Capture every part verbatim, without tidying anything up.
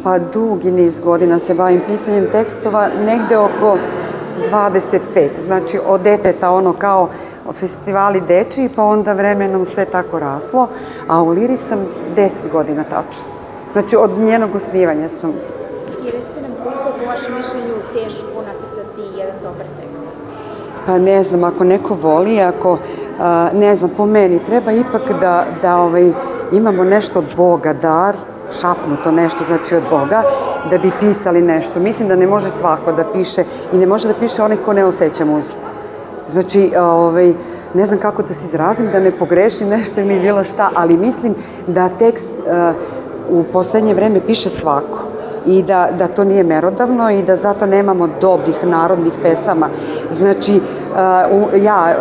Pa dugi niz godina se bavim pisanjem tekstova, negde oko dvadeset pet. Znači, od deteta ono kao festivali dečiji, pa onda vremenom sve tako raslo, a u Liri sam deset godina tačno. Znači, od njenog osnivanja sam. I recite nam koliko je po vašem mišljenju teško napisati jedan dobar tekst? Pa ne znam, ako neko voli, ako, ne znam, po meni treba ipak da imamo nešto od Boga, dar, šapnuto nešto, znači od Boga, da bi pisali nešto. Mislim da ne može svako da piše i ne može da piše onaj ko ne osjeća muziku. Znači, ne znam kako da se izrazim, da ne pogrešim nešto ili bilo šta, ali mislim da tekst u poslednje vreme piše svako i da to nije merodavno i da zato nemamo dobrih narodnih pesama. Znači, ja,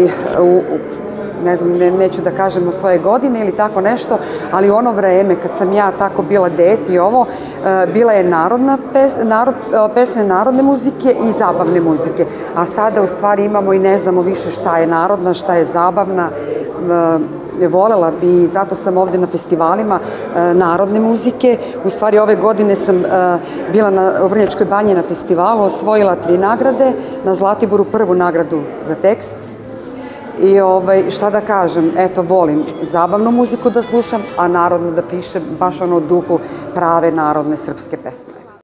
ne znam, neću da kažem u svoje godine ili tako nešto, ali u ono vreme kad sam ja tako bila dete i ovo, bila je pesme narodne muzike i zabavne muzike, a sada u stvari imamo i ne znamo više šta je narodna, šta je zabavna. Volela bi, zato sam ovde na festivalima narodne muzike. U stvari ove godine sam bila u Vrnjačkoj banji na festivalu, osvojila tri nagrade, na Zlatiboru prvu nagradu za tekst. I šta da kažem, eto, volim zabavnu muziku da slušam, a narodno da pišem baš ono u duhu prave narodne srpske pesme.